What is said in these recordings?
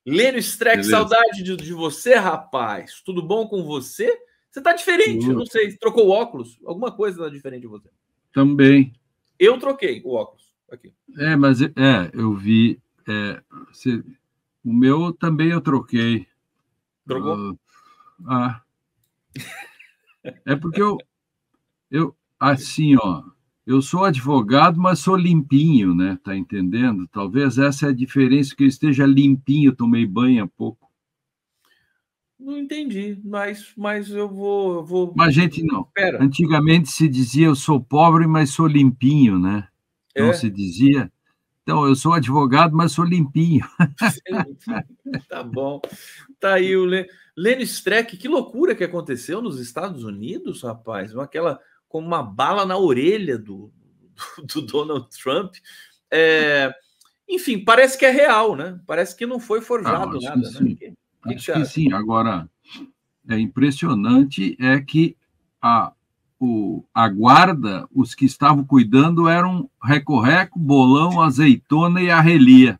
Lênio Streck, Beleza. saudade de você, rapaz. Tudo bom com você? Você tá diferente, eu não sei. Trocou o óculos? Alguma coisa tá diferente de você. Também. Eu troquei o óculos. Aqui. Mas eu vi. O meu também eu troquei. Trocou? É porque assim, ó, eu sou advogado, mas sou limpinho, né? Tá entendendo? Talvez essa é a diferença, que eu esteja limpinho, tomei banho há pouco. Não entendi, mas eu vou. Mas, gente, não. Espera. Antigamente se dizia eu sou pobre, mas sou limpinho, né? Não se dizia? Então, eu sou advogado, mas sou limpinho. Tá bom. Tá aí o Lênio Streck. Que loucura que aconteceu nos Estados Unidos, rapaz. Como uma bala na orelha do Donald Trump. Enfim, parece que é real, né? Parece que não foi forjado Acho nada, que né? sim. Acho que sim. Agora, é impressionante que a guarda, os que estavam cuidando eram Reco-Reco, Bolão, Azeitona e Arrelia.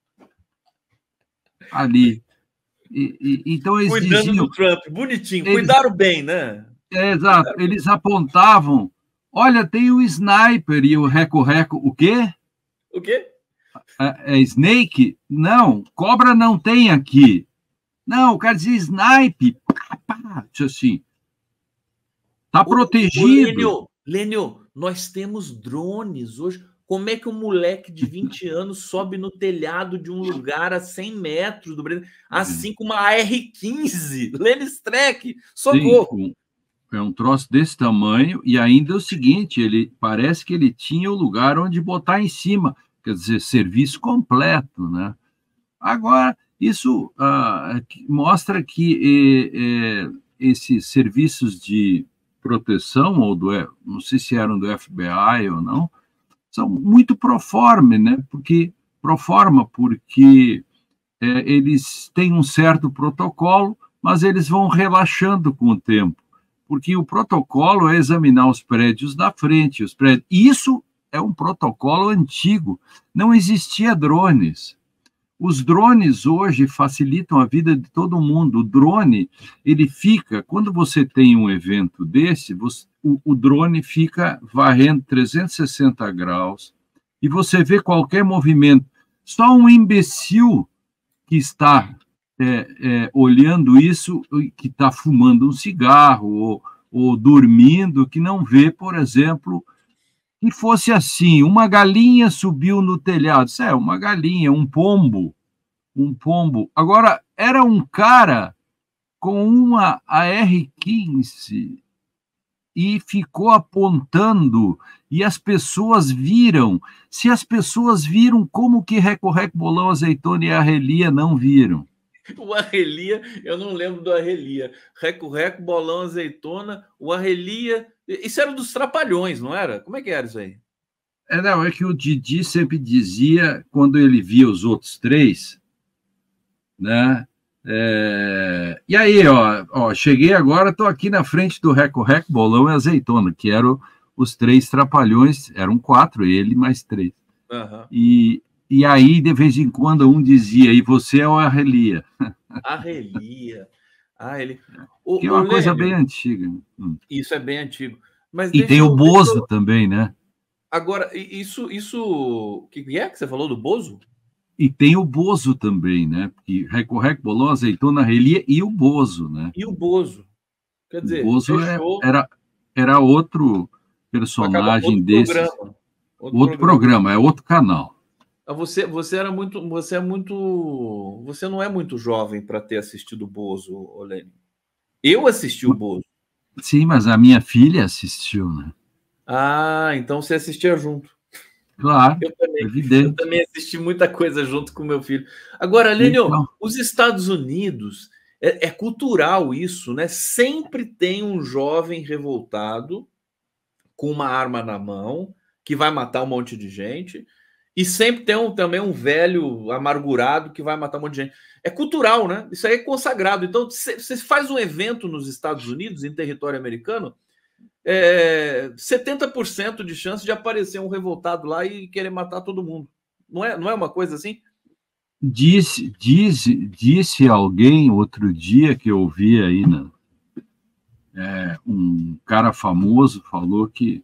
Ali. Então eles Cuidando diziam... do Trump, bonitinho. Cuidaram bem, né? Exato. Eles apontavam, olha, tem o Sniper, e o Reco-Reco, o quê? O quê? Snake? Não, cobra não tem aqui. Não, o cara dizia snipe. Assim, tá protegido. Lênio, nós temos drones hoje. Como é que um moleque de 20 anos sobe no telhado de um lugar a 100 metros do Brasil, assim como uma AR-15? Lênio Streck, socorro! Sim, é um troço desse tamanho, e ainda é o seguinte, parece que ele tinha o lugar onde botar em cima, quer dizer, serviço completo, né? Agora, isso mostra que esses serviços de proteção, não sei se eram do FBI ou não, são muito pro forma, né? Porque eles têm um certo protocolo, mas eles vão relaxando com o tempo, porque o protocolo é examinar os prédios da frente, Isso é um protocolo antigo, não existia drones. Os drones hoje facilitam a vida de todo mundo. O drone, quando você tem um evento desse, o drone fica varrendo 360 graus e você vê qualquer movimento. Só um imbecil que está olhando isso, que está fumando um cigarro ou dormindo, que não vê, por exemplo, que fosse assim, uma galinha subiu no telhado. Isso é uma galinha, um pombo. Agora, era um cara com uma AR-15 e ficou apontando, e as pessoas viram. Se as pessoas viram, como que Reco-Reco, Bolão, Azeitona e Arrelia não viram? O Arrelia, eu não lembro do Arrelia. Reco-Reco, Bolão, Azeitona, o Arrelia... Isso era dos Trapalhões, não era? Como é que era isso aí? Não, é que o Didi sempre dizia, quando ele via os outros três, né? E aí, cheguei agora, estou aqui na frente do Reco-Reco, Bolão e Azeitona, que eram os três Trapalhões, eram 4, ele mais 3. Uhum. E aí, de vez em quando, um dizia, e você é o Arrelia. Arrelia. Que é uma coisa bem antiga. Isso é bem antigo. Mas e tem o Bozo também, né? Agora, o que é que você falou do Bozo? E tem o Bozo também, né? Porque Reco-Reco, Bolão, Azeitona, Arrelia e o Bozo, né? E o Bozo. Quer dizer, o Bozo era outro personagem desses. Outro programa, é outro canal. Você não é muito jovem para ter assistido o Bozo, Olênio. Eu assisti o Bozo. Sim, mas a minha filha assistiu, né? Então você assistia junto. Claro, evidente. Eu também assisti muita coisa junto com meu filho. Agora, Lênio, os Estados Unidos, é cultural isso, né? Sempre tem um jovem revoltado com uma arma na mão que vai matar um monte de gente, e sempre tem também um velho amargurado que vai matar um monte de gente. É cultural, né? Isso aí é consagrado. Então, você faz um evento nos Estados Unidos, em território americano, 70% de chance de aparecer um revoltado lá e querer matar todo mundo. Não é uma coisa assim? Disse alguém outro dia que eu ouvi aí, um cara famoso falou que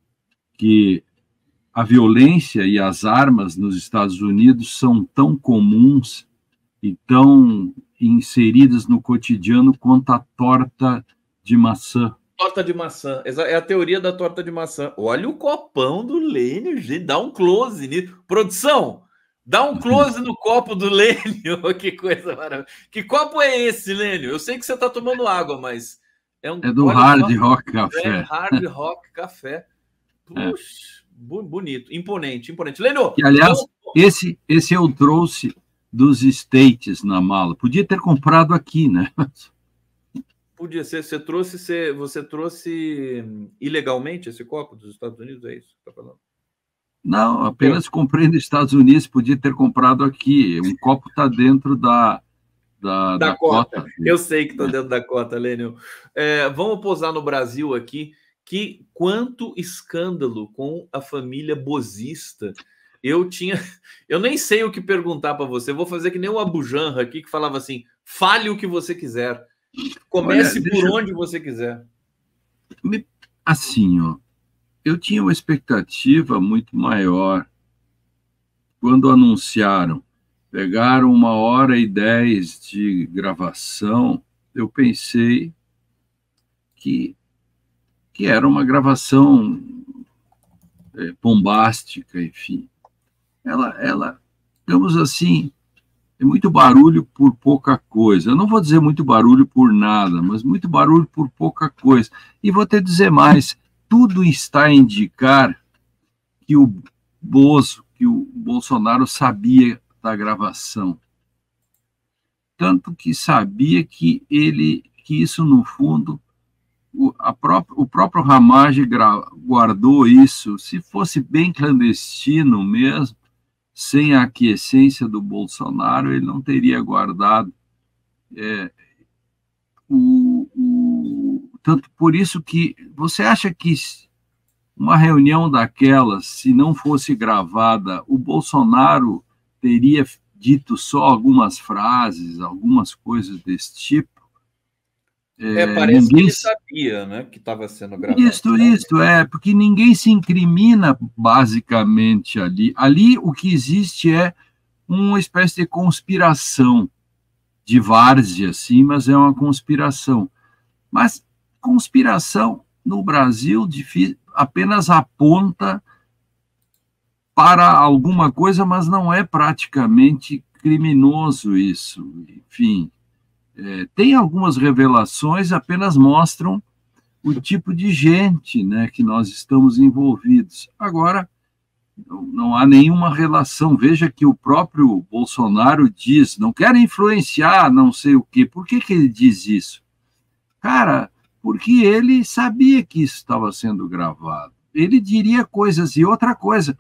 a violência e as armas nos Estados Unidos são tão comuns e tão inseridas no cotidiano quanto a torta de maçã. Torta de maçã, é a teoria da torta de maçã. Olha o copão do Lênio, gente, dá um close nisso. Produção, dá um close no copo do Lênio. Que coisa maravilhosa. Que copo é esse, Lênio? Eu sei que você está tomando água, mas é do Hard Rock Café. Hard Rock Café. Puxa, bonito, imponente. Lênio, e, aliás, esse eu trouxe dos States na mala. Podia ter comprado aqui, né? Podia ser. Você trouxe ilegalmente esse copo dos Estados Unidos? É isso que você está falando? Não, apenas comprei nos Estados Unidos. Podia ter comprado aqui. Um copo está dentro da cota. Eu sei que está dentro da cota, Lênio. Vamos pousar no Brasil aqui. Quanto escândalo com a família bozista. Eu nem sei o que perguntar para você. Vou fazer que nem o Abu Janra aqui, que falava assim: fale o que você quiser. Comece por onde você quiser. Assim, eu tinha uma expectativa muito maior quando anunciaram. Pegaram 1h10 de gravação. Eu pensei que era uma gravação bombástica, enfim. Ela, digamos assim, é muito barulho por pouca coisa. Eu não vou dizer muito barulho por nada, mas muito barulho por pouca coisa. E vou te dizer mais, tudo está a indicar que o Bolsonaro sabia da gravação. Tanto que sabia que isso, no fundo, o próprio Ramagem guardou isso. Se fosse bem clandestino mesmo, sem a aquiescência do Bolsonaro, ele não teria guardado. Tanto por isso que você acha que uma reunião daquelas, se não fosse gravada, o Bolsonaro teria dito só algumas frases, algumas coisas desse tipo? Parece que ele sabia, né, que estava sendo gravado. Isso, porque ninguém se incrimina basicamente ali. Ali o que existe é uma espécie de conspiração, de várzea, sim, mas é uma conspiração. Mas conspiração no Brasil apenas aponta para alguma coisa, mas não é praticamente criminoso isso. Enfim, tem algumas revelações, apenas mostram o tipo de gente, né, que nós estamos envolvidos. Agora, não há nenhuma relação. Veja que o próprio Bolsonaro diz, não quero influenciar, não sei o quê. Por que ele diz isso? Cara, porque ele sabia que isso estava sendo gravado. Ele diria coisas. E outra coisa,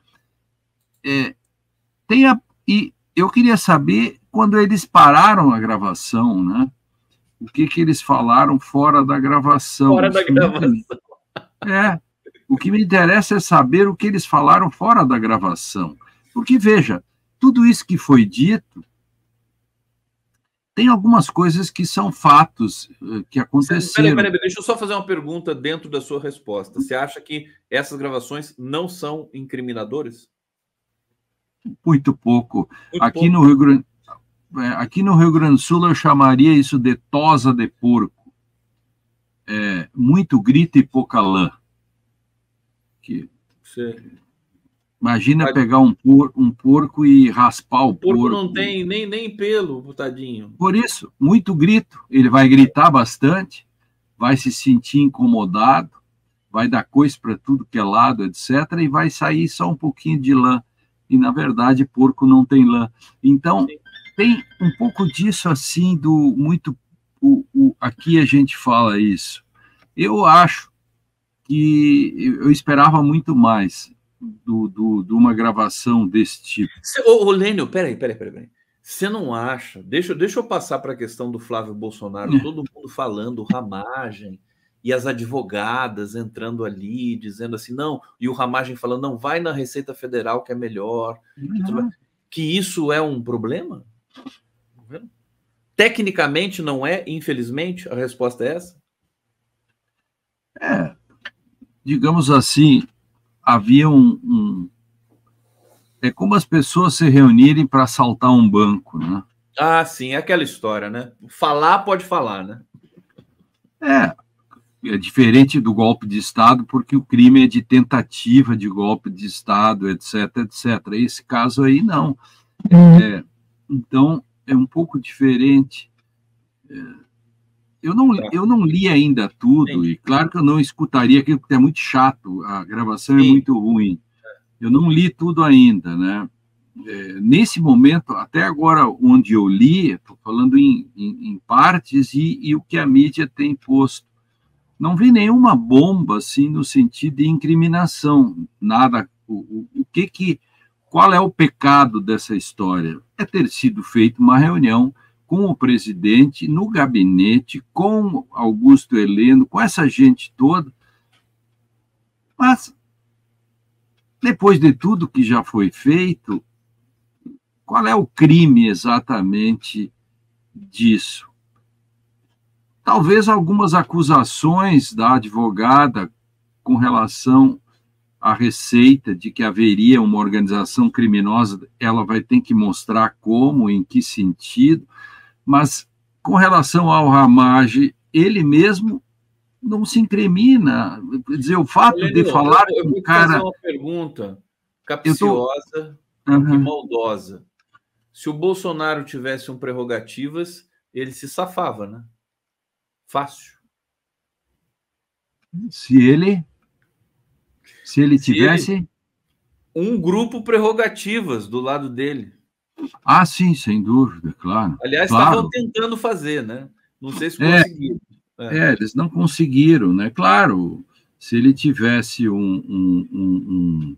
e eu queria saber, quando eles pararam a gravação, né? O que eles falaram fora da gravação. Fora da gravação. O que me interessa é saber o que eles falaram fora da gravação. Porque, veja, tudo isso que foi dito, tem algumas coisas que são fatos que aconteceram. Peraí, deixa eu só fazer uma pergunta dentro da sua resposta. Você acha que essas gravações não são incriminadoras? Muito pouco. Aqui no Rio Grande do Sul eu chamaria isso de tosa de porco. Muito grito e pouca lã. Imagina pegar um porco e raspar o porco. O porco não tem nem pelo, tadinho. Por isso, muito grito. Ele vai gritar bastante, vai se sentir incomodado, vai dar coice para tudo que é lado, etc., e vai sair só um pouquinho de lã. E, na verdade, porco não tem lã. Então, tem um pouco disso, assim, aqui a gente fala isso. Eu acho que eu esperava muito mais de uma gravação desse tipo. Lênio, peraí. Você não acha? Deixa eu passar para a questão do Flávio Bolsonaro, todo mundo falando, Ramagem, e as advogadas entrando ali, dizendo assim, não, e o Ramagem falando, não, vai na Receita Federal que é melhor. Que isso é um problema? Tecnicamente não é, infelizmente, a resposta é essa? Digamos assim, havia é como as pessoas se reunirem para assaltar um banco, né? Ah, sim, é aquela história, né? Falar pode falar, né? É diferente do golpe de Estado, porque o crime é de tentativa de golpe de Estado, etc, etc. Esse caso aí, não. Então, é um pouco diferente. Eu não li ainda tudo, e claro que eu não escutaria aquilo, porque é muito chato, a gravação é muito ruim. Eu não li tudo ainda, né? Nesse momento, até agora, onde eu li, estou falando em partes e o que a mídia tem posto. Não vi nenhuma bomba, assim, no sentido de incriminação, nada. Qual é o pecado dessa história? É ter sido feita uma reunião com o presidente, no gabinete, com Augusto Heleno, com essa gente toda. Mas, depois de tudo que já foi feito, qual é o crime exatamente disso? Talvez algumas acusações da advogada com relação à Receita de que haveria uma organização criminosa, ela vai ter que mostrar como, em que sentido, mas com relação ao Ramage, ele mesmo não se incrimina. Quer dizer, o fato de falar eu vou te fazer uma pergunta capciosa e maldosa. Se o Bolsonaro tivesse um prerrogativas, ele se safava, né? Fácil. Se ele tivesse um grupo prerrogativas do lado dele. Ah, sim, sem dúvida, claro. Aliás, claro. Estavam tentando fazer, né? Não sei se conseguiram. Eles não conseguiram, né? Claro, se ele tivesse um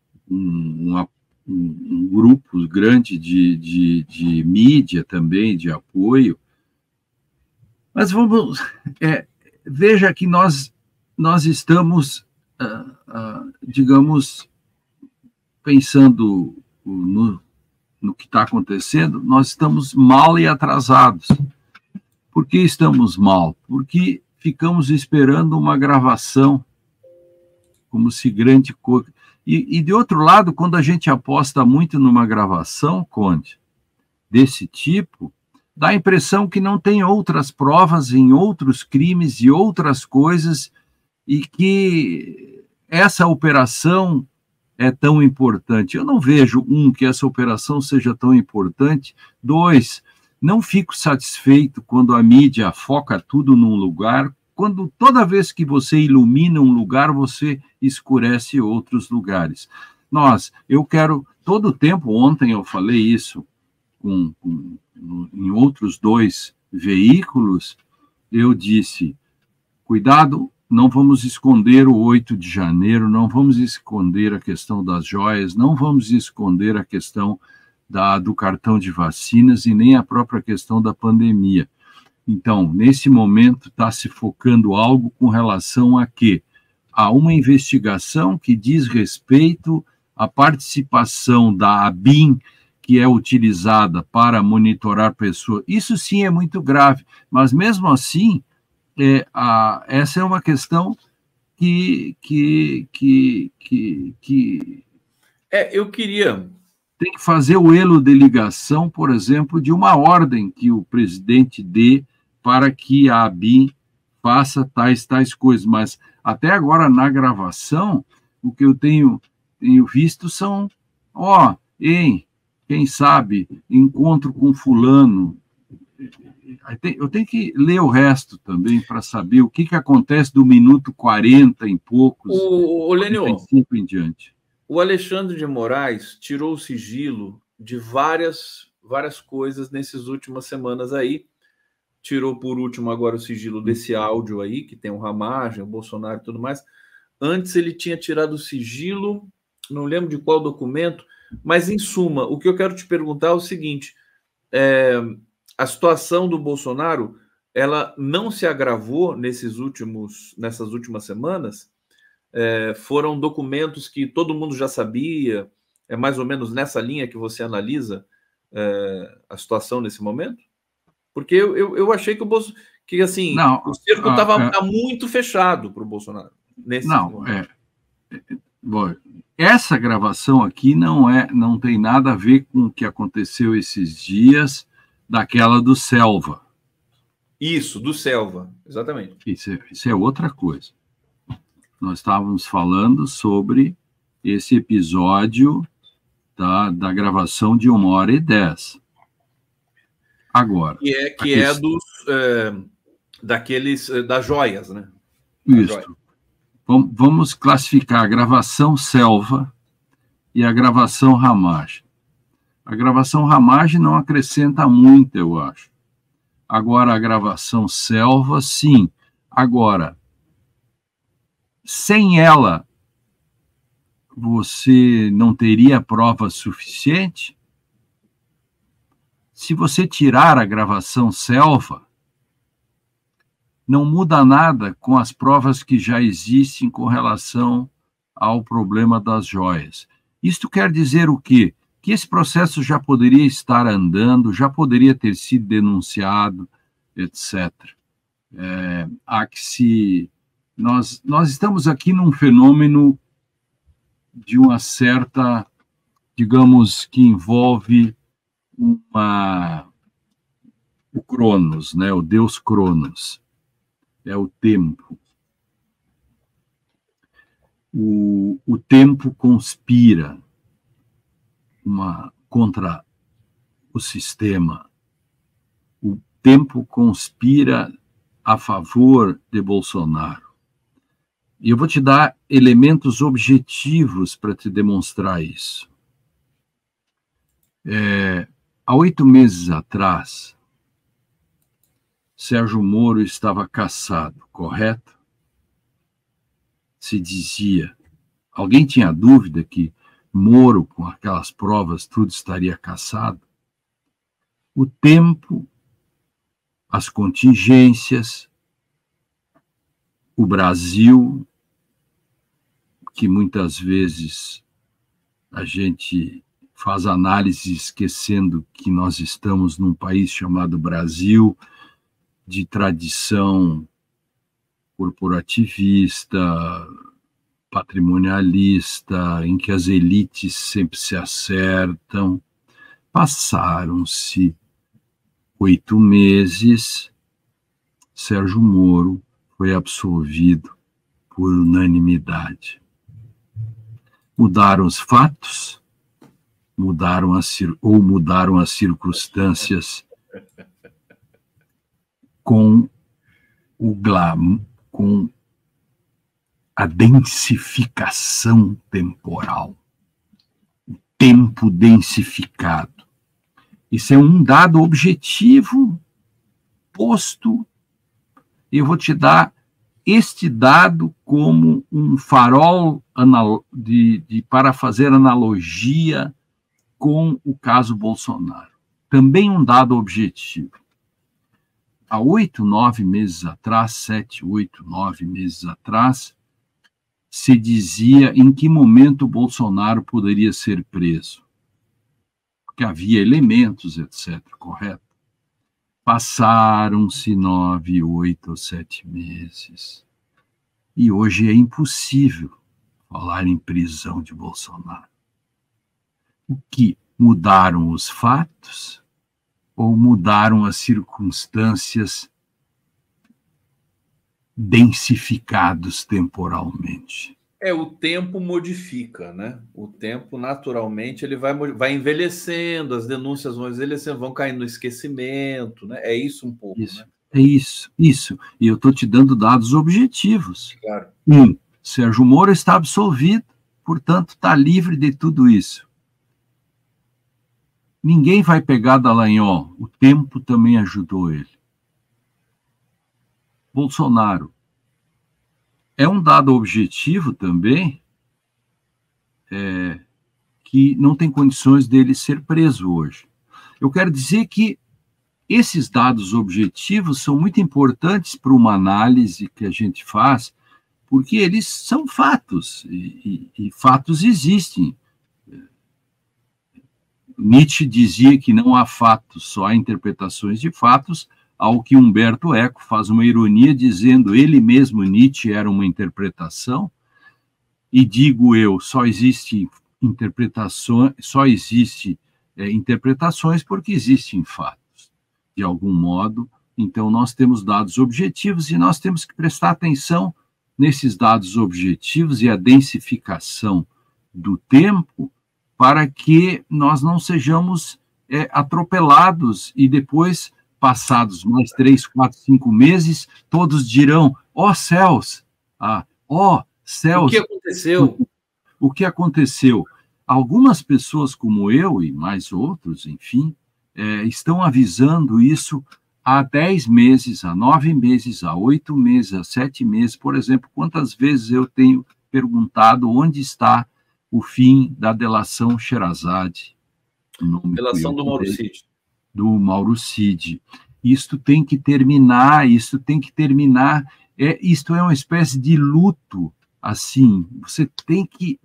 grupo grande de mídia também, de apoio. Mas vamos. Veja que nós estamos, digamos, pensando no que está acontecendo, nós estamos mal e atrasados. Por que estamos mal? Porque ficamos esperando uma gravação, como se grande coisa. E de outro lado, quando a gente aposta muito numa gravação, Conde, desse tipo, dá a impressão que não tem outras provas em outros crimes e outras coisas, e que essa operação é tão importante. Eu não vejo, que essa operação seja tão importante. 2, não fico satisfeito quando a mídia foca tudo num lugar, quando toda vez que você ilumina um lugar, você escurece outros lugares. Eu quero, todo o tempo, ontem eu falei isso em outros 2 veículos, eu disse, cuidado, não vamos esconder o 8 de janeiro, não vamos esconder a questão das joias, não vamos esconder a questão do cartão de vacinas e nem a própria questão da pandemia. Então, nesse momento, está se focando algo com relação a quê? A uma investigação que diz respeito à participação da ABIN, que é utilizada para monitorar pessoas. Isso sim é muito grave, mas mesmo assim, essa é uma questão eu queria... Tem que fazer o elo de ligação, por exemplo, de uma ordem que o presidente dê para que a ABIN faça tais coisas. Mas até agora, na gravação, o que eu tenho visto são, quem sabe, encontro com fulano. Eu tenho que ler o resto também para saber o que acontece do minuto 40 em poucos, 45 em diante. O Alexandre de Moraes tirou o sigilo de várias coisas nessas últimas semanas aí. Tirou, por último, agora o sigilo desse áudio aí, que tem o Ramage, o Bolsonaro e tudo mais. Antes ele tinha tirado o sigilo, não lembro de qual documento, mas, em suma, o que eu quero te perguntar é o seguinte, a situação do Bolsonaro, ela não se agravou nessas últimas semanas? Foram documentos que todo mundo já sabia, é mais ou menos nessa linha que você analisa a situação nesse momento? Porque eu achei que que assim, não, o cerco estava muito fechado para o Bolsonaro. Nesse momento. Bom, essa gravação aqui não tem nada a ver com o que aconteceu esses dias daquela do Selva. Isso, do Selva, exatamente. Isso é outra coisa. Nós estávamos falando sobre esse episódio da gravação de 1h10. Agora. Que é dos daqueles das joias, né? Isso. Joia. Vamos classificar a gravação Selva e a gravação Ramagem. A gravação Ramagem não acrescenta muito, eu acho. Agora, a gravação Selva, sim. Agora, sem ela, você não teria prova suficiente? Se você tirar a gravação Selva, não muda nada com as provas que já existem com relação ao problema das joias. Isto quer dizer o quê? Que esse processo já poderia estar andando, já poderia ter sido denunciado, etc. Nós estamos aqui num fenômeno de uma certa, digamos, que envolve o Cronos, né? O deus Cronos. É o tempo. O tempo conspira contra o sistema. O tempo conspira a favor de Bolsonaro. E eu vou te dar elementos objetivos para te demonstrar isso. Há 8 meses atrás, Sérgio Moro estava cassado, correto? Se dizia. Alguém tinha dúvida que Moro, com aquelas provas, tudo estaria cassado? O tempo, as contingências, o Brasil, que muitas vezes a gente faz análise esquecendo que nós estamos num país chamado Brasil, de tradição corporativista, patrimonialista, em que as elites sempre se acertam. Passaram-se 8 meses, Sérgio Moro foi absolvido por unanimidade. Mudaram os fatos, mudaram as circunstâncias com o glamour, com a densificação temporal, o tempo densificado. Isso é um dado objetivo posto. Eu vou te dar este dado como um farol para fazer analogia com o caso Bolsonaro. Também um dado objetivo. Há 8, 9 meses atrás, 7, 8, 9 meses atrás, se dizia em que momento Bolsonaro poderia ser preso. Porque havia elementos, etc., correto? Passaram-se 9, 8 ou 7 meses. E hoje é impossível falar em prisão de Bolsonaro. O que mudaram os fatos ou mudaram as circunstâncias densificados temporalmente? O tempo modifica, né? O tempo, naturalmente, ele vai envelhecendo, as denúncias vão envelhecendo, vão caindo no esquecimento, né? É isso um pouco, isso, né? É isso. E eu estou te dando dados objetivos. Claro. Sérgio Moro está absolvido, portanto, está livre de tudo isso. Ninguém vai pegar Dallagnol, o tempo também ajudou ele. Bolsonaro. É um dado objetivo também que não tem condições dele ser preso hoje. Eu quero dizer que esses dados objetivos são muito importantes para uma análise que a gente faz, porque eles são fatos, e fatos existem. Nietzsche dizia que não há fatos, só há interpretações de fatos, ao que Humberto Eco faz uma ironia dizendo ele mesmo, Nietzsche, era uma interpretação, e digo eu, só existe interpretações porque existem fatos, de algum modo. Então, nós temos dados objetivos e nós temos que prestar atenção nesses dados objetivos e a densificação do tempo para que nós não sejamos atropelados e depois, passados mais 3, 4, 5 meses, todos dirão, ó céus, céus. O que aconteceu? O que aconteceu? Algumas pessoas como eu e mais outros, enfim, estão avisando isso há 10 meses, há 9 meses, há 8 meses, há 7 meses. Por exemplo, quantas vezes eu tenho perguntado onde está o fim da delação Sherazade? Delação do Mauro Cid. Do Mauro Cid. Isto tem que terminar, isto tem que terminar. Isto é uma espécie de luto, assim. Você tem que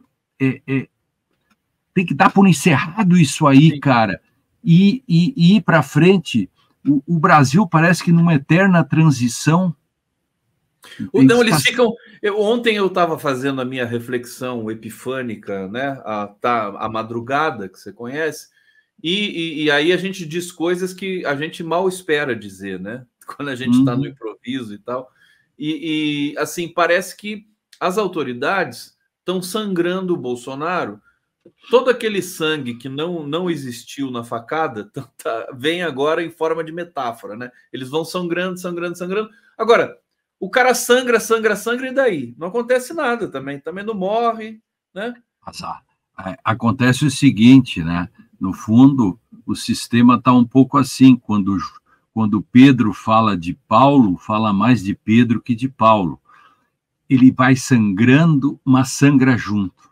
dar por encerrado isso aí, sim, cara, e ir para frente. O Brasil parece que numa eterna transição. Não, eles ficam... Ontem eu estava fazendo a minha reflexão epifânica, né? A madrugada, que você conhece, e aí a gente diz coisas que a gente mal espera dizer, né? Quando a gente está no improviso e tal. E assim, parece que as autoridades estão sangrando o Bolsonaro. Todo aquele sangue que não existiu na facada vem agora em forma de metáfora, né? Eles vão sangrando, sangrando, sangrando. Agora, o cara sangra, sangra, sangra, e daí? Não acontece nada também não morre, né? Acontece o seguinte, né? No fundo, o sistema está um pouco assim. Quando Pedro fala de Paulo, fala mais de Pedro que de Paulo. Ele vai sangrando, mas sangra junto.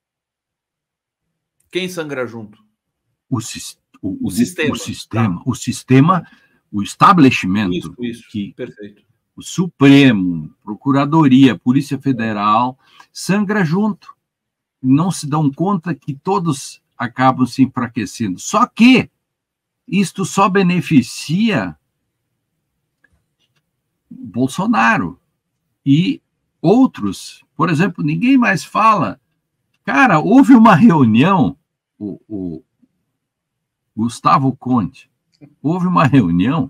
Quem sangra junto? O sistema. Tá. O sistema, o establishment. Isso. Perfeito. O Supremo, Procuradoria, Polícia Federal, sangra junto. Não se dão conta que todos acabam se enfraquecendo. Só que isto só beneficia Bolsonaro e outros. Por exemplo, ninguém mais fala. Cara, houve uma reunião, o Gustavo Conte, houve uma reunião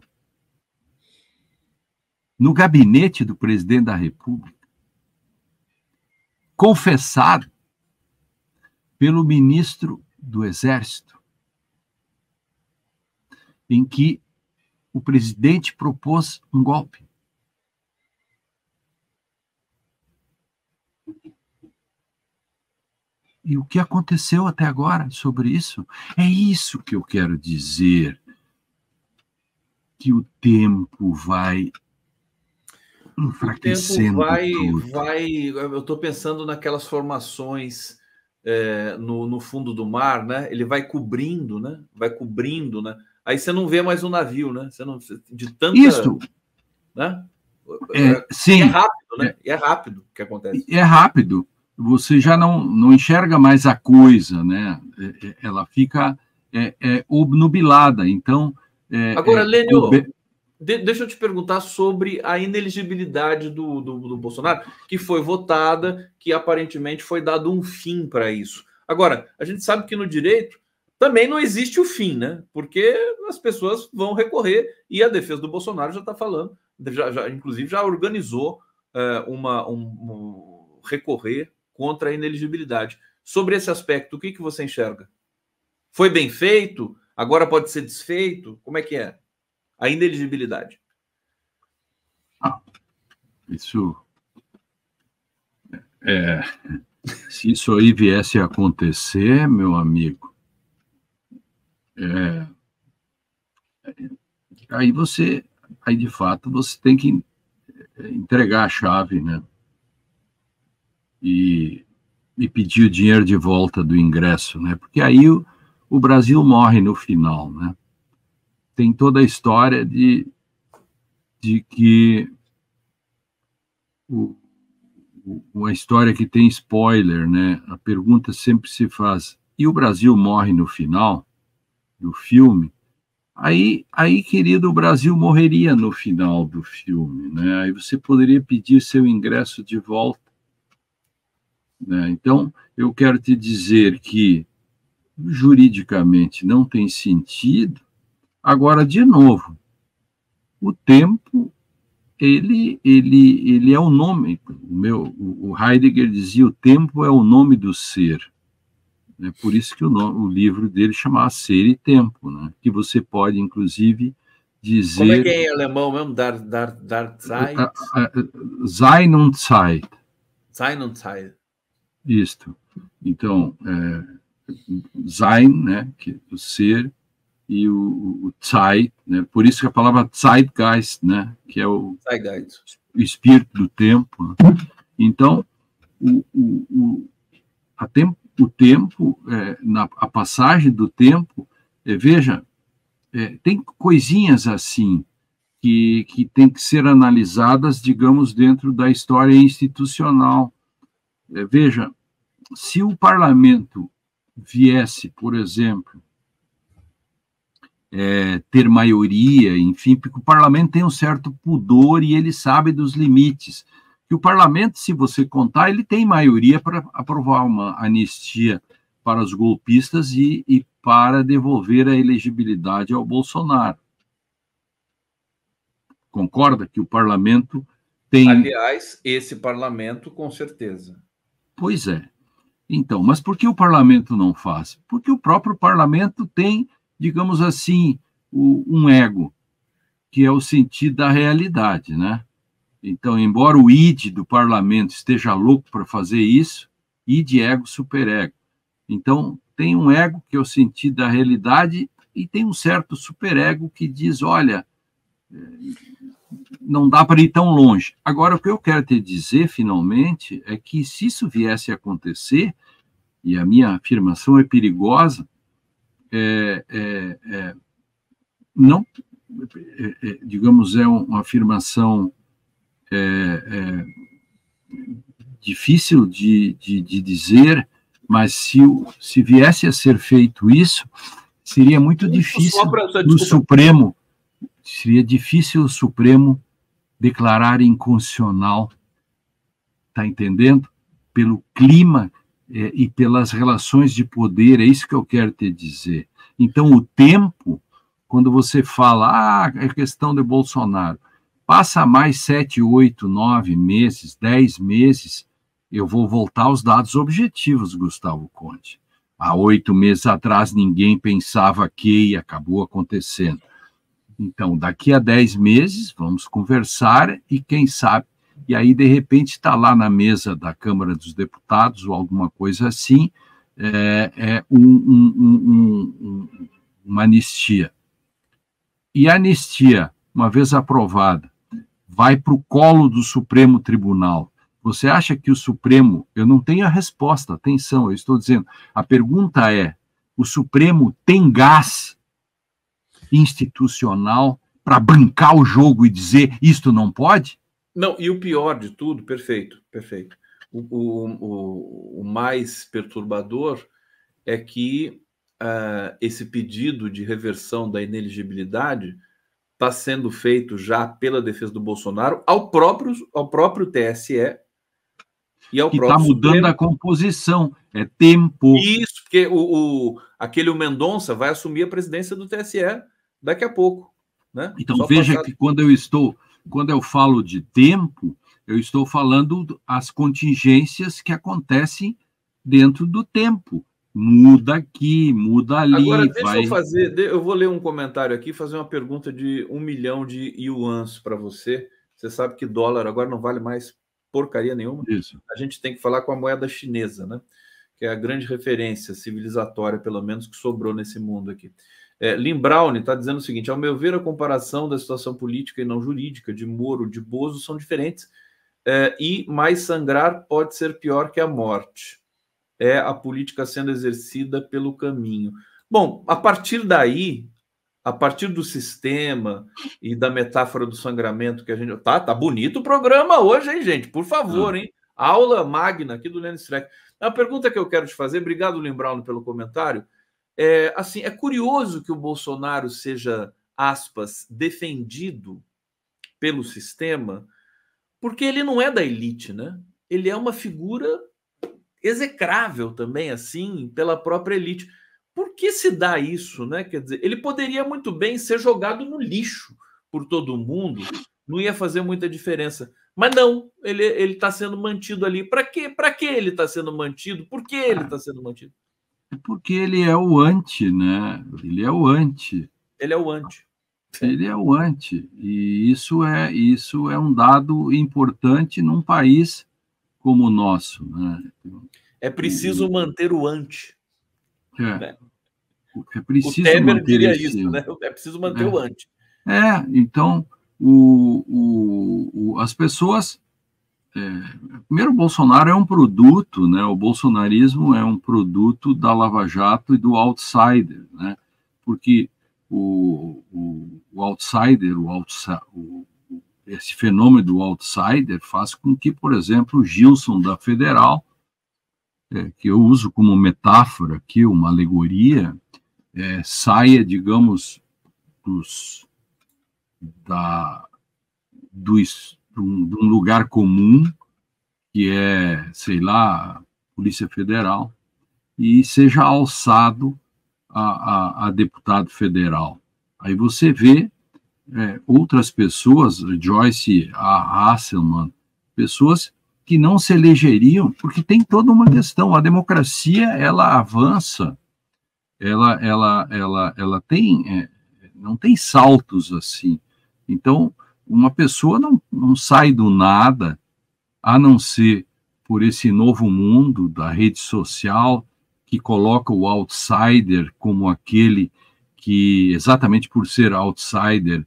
no gabinete do presidente da República, confessado pelo ministro do Exército, em que o presidente propôs um golpe. E o que aconteceu até agora sobre isso? É isso que eu quero dizer, que o tempo vai enfraquecendo. Eu estou pensando naquelas formações no fundo do mar, né? Ele vai cobrindo, né? Aí você não vê mais o navio, né? Você não, de tanta... Isso. Né? Sim. É rápido, né? É rápido o que acontece. É rápido. Você já não enxerga mais a coisa, né? Ela fica obnubilada. Então... Agora, Lênio, deixa eu te perguntar sobre a inelegibilidade do Bolsonaro, que foi votada, que aparentemente foi dado um fim para isso. Agora, a gente sabe que no direito também não existe o fim, né? Porque as pessoas vão recorrer e a defesa do Bolsonaro já está falando, inclusive já organizou recorrer contra a inelegibilidade. Sobre esse aspecto, o que você enxerga? Foi bem feito? Agora pode ser desfeito? Como é que é? A inelegibilidade. Isso... se isso aí viesse a acontecer, meu amigo, aí de fato, você tem que entregar a chave, né? E pedir o dinheiro de volta do ingresso, né? Porque aí o Brasil morre no final, né? Tem toda a história de que uma história que tem spoiler, né? A pergunta sempre se faz: e o Brasil morre no final? do filme, aí, querido, o Brasil morreria no final do filme, né? Aí você poderia pedir seu ingresso de volta, né? Então, eu quero te dizer que juridicamente não tem sentido. Agora, de novo, o tempo, ele é o nome. O Heidegger dizia: o tempo é o nome do ser. É por isso que o livro dele chama Ser e Tempo, né? Que você pode, inclusive, dizer... Como é que é em alemão mesmo? Zeit? Sein und Zeit. Sein und Zeit. Isto. Então, Sein, né? Que é o ser, e o Zeit, né? Por isso que a palavra Zeitgeist, né? Que é o espírito do tempo. Né? Então, o tempo, a passagem do tempo, veja, tem coisinhas assim que tem que ser analisadas, digamos, dentro da história institucional. Veja, se o parlamento viesse, por exemplo, ter maioria, enfim, porque o parlamento tem um certo pudor e ele sabe dos limites. Que o parlamento, se você contar, ele tem maioria para aprovar uma anistia para os golpistas e para devolver a elegibilidade ao Bolsonaro. Concorda que o parlamento tem... Aliás, esse parlamento, com certeza. Pois é. Então, mas por que o parlamento não faz? Porque o próprio parlamento tem, digamos assim, um ego, que é o sentido da realidade, né? Então, embora o id do parlamento esteja louco para fazer isso, id, ego, superego. Então, tem um ego que é o sentido da realidade e tem um certo superego que diz, olha, não dá para ir tão longe. Agora, o que eu quero te dizer, finalmente, é que se isso viesse a acontecer, e a minha afirmação é perigosa, não, digamos, é uma afirmação difícil de dizer, mas se viesse a ser feito isso, seria muito difícil no Supremo, seria difícil o Supremo declarar inconstitucional, tá entendendo? Pelo clima e pelas relações de poder, é isso que eu quero te dizer. Então, o tempo, quando você fala, é questão de Bolsonaro, passa mais 7, 8, 9 meses, 10 meses, eu vou voltar aos dados objetivos, Gustavo Conte. Há 8 meses atrás, ninguém pensava que e acabou acontecendo. Então, daqui a 10 meses, vamos conversar e quem sabe, e aí, de repente, está lá na mesa da Câmara dos Deputados ou alguma coisa assim, uma anistia. E a anistia, uma vez aprovada, vai para o colo do Supremo Tribunal. Você acha que o Supremo... Eu não tenho a resposta, atenção, eu estou dizendo. A pergunta é, o Supremo tem gás institucional para bancar o jogo e dizer isto não pode? Não, e o pior de tudo, perfeito. O mais perturbador é que esse pedido de reversão da inelegibilidade está sendo feito já pela defesa do Bolsonaro ao próprio TSE e ao que próprio está mudando Supremo. A composição, é tempo. Isso, porque aquele Mendonça vai assumir a presidência do TSE daqui a pouco. Né? Então, veja que quando eu falo de tempo, eu estou falando as contingências que acontecem dentro do tempo. Muda aqui, muda ali. Agora, eu vou ler um comentário aqui, fazer uma pergunta de 1 milhão de yuans para você. Você sabe que dólar agora não vale mais porcaria nenhuma. Isso. A gente tem que falar com a moeda chinesa, né? Que é a grande referência civilizatória, pelo menos, que sobrou nesse mundo aqui. Lynn Brown está dizendo o seguinte: ao meu ver, a comparação da situação política e não jurídica de Moro, de Bozo, são diferentes. E mais sangrar pode ser pior que a morte. É a política sendo exercida pelo caminho. Bom, a partir daí, a partir do sistema e da metáfora do sangramento que a gente... Tá bonito o programa hoje, hein, gente? Por favor, hein? Aula magna aqui do Lenny Streck. A pergunta que eu quero te fazer, obrigado, Lynn Brown, pelo comentário, assim, é curioso que o Bolsonaro seja, aspas, defendido pelo sistema, porque ele não é da elite, né? Ele é uma figura execrável também, assim, pela própria elite. Por que se dá isso, né? Quer dizer, ele poderia muito bem ser jogado no lixo por todo mundo, não ia fazer muita diferença. Mas não, ele está sendo mantido ali. Para quê? Para que ele está sendo mantido? Por que ele está sendo mantido? É porque ele é o anti, né? Ele é o anti. Ele é o anti. Ele é o anti. E isso é um dado importante num país como o nosso, né? É preciso manter o anti. Né? É preciso o Temer manter diria esse... isso, né? É preciso manter o anti. Então, as pessoas... primeiro, o Bolsonaro é um produto, né? O bolsonarismo é um produto da Lava Jato e do outsider, né? Porque o outsider, esse fenômeno do outsider faz com que, por exemplo, o Gilson da Federal, que eu uso como metáfora aqui, uma alegoria, saia, digamos, de um lugar comum, que é, sei lá, Polícia Federal, e seja alçado a deputado federal. Aí você vê outras pessoas, Joyce Hasselman, pessoas que não se elegeriam, porque tem toda uma questão. A democracia, ela avança, ela tem, não tem saltos assim. Então, uma pessoa não sai do nada, a não ser por esse novo mundo da rede social, que coloca o outsider como aquele que, exatamente por ser outsider,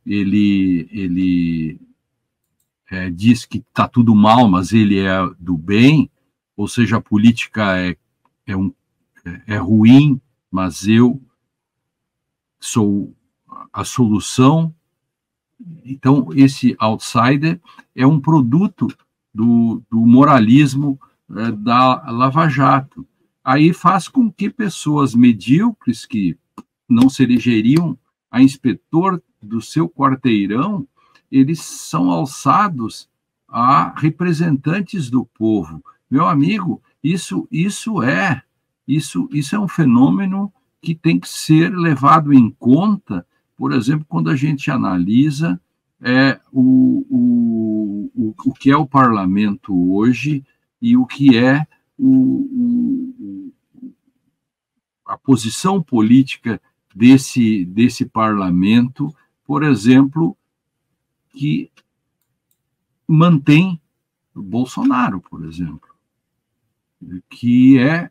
ele diz que está tudo mal, mas ele é do bem, ou seja, a política é ruim, mas eu sou a solução. Então, esse outsider é um produto do moralismo da Lava Jato. Aí faz com que pessoas medíocres, que não se elegeriam a inspetor do seu quarteirão, eles são alçados a representantes do povo. Meu amigo, isso é um fenômeno que tem que ser levado em conta, por exemplo, quando a gente analisa o que é o parlamento hoje e o que é a posição política desse parlamento, por exemplo, que mantém o Bolsonaro, por exemplo, que é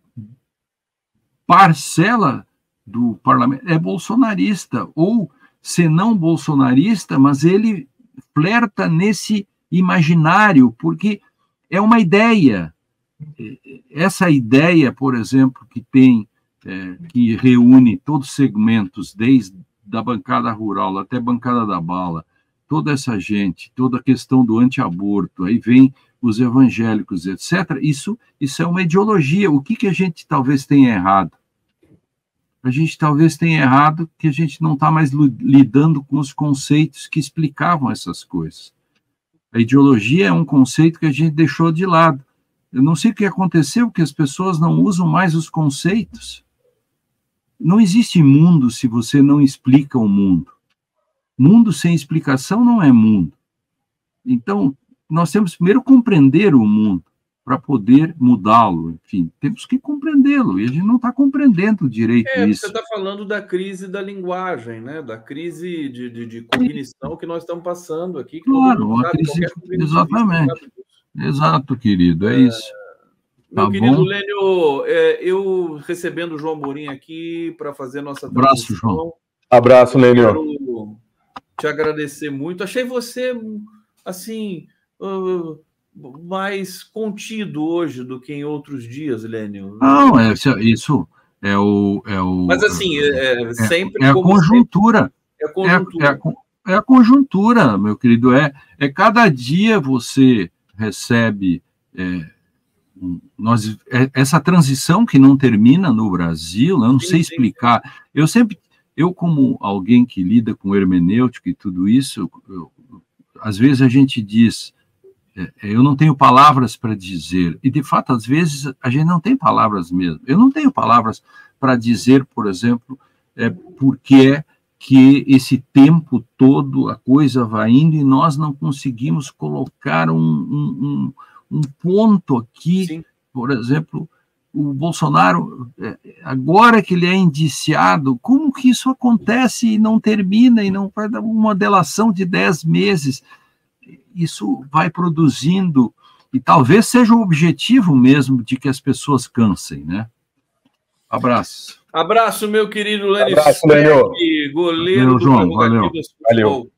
parcela do parlamento, é bolsonarista, ou se não bolsonarista, mas ele flerta nesse imaginário, porque é uma ideia. Essa ideia, por exemplo, que reúne todos os segmentos, desde a bancada rural até a bancada da bala, toda essa gente, toda a questão do anti-aborto, aí vem os evangélicos, etc. Isso é uma ideologia. O que a gente talvez tenha errado? A gente talvez tenha errado que a gente não está mais lidando com os conceitos que explicavam essas coisas. A ideologia é um conceito que a gente deixou de lado. Eu não sei o que aconteceu, que as pessoas não usam mais os conceitos. Não existe mundo se você não explica o mundo. Mundo sem explicação não é mundo. Então, nós temos que primeiro compreender o mundo para poder mudá-lo. Enfim, temos que compreendê-lo, e a gente não está compreendendo direito isso. Você está falando da crise da linguagem, né? Da crise de cognição que nós estamos passando aqui. Que claro, uma crise, exatamente. Exato, querido, é isso. Meu querido Lênio, eu recebendo o João Amorim aqui para fazer nossa transmissão. Abraço, João. Abraço, Lênio. Quero te agradecer muito. Achei você, assim, mais contido hoje do que em outros dias, Lênio. Não, isso é o... Mas, assim, sempre... É a conjuntura. É a conjuntura. É a conjuntura, meu querido. Cada dia você recebe essa transição que não termina no Brasil, eu não sei explicar. Eu como alguém que lida com hermenêutica e tudo isso, às vezes a gente diz, eu não tenho palavras para dizer, e de fato, às vezes, a gente não tem palavras mesmo. Eu não tenho palavras para dizer, por exemplo, por que esse tempo todo a coisa vai indo e nós não conseguimos colocar um ponto aqui. Sim. Por exemplo, o Bolsonaro, agora que ele é indiciado, como que isso acontece e não termina, e não vai dar uma delação de 10 meses? Isso vai produzindo, e talvez seja o objetivo mesmo de que as pessoas cansem, né? Abraço. Abraço, meu querido Lênin. Abraço, Lênin. Goleiro do João, valeu.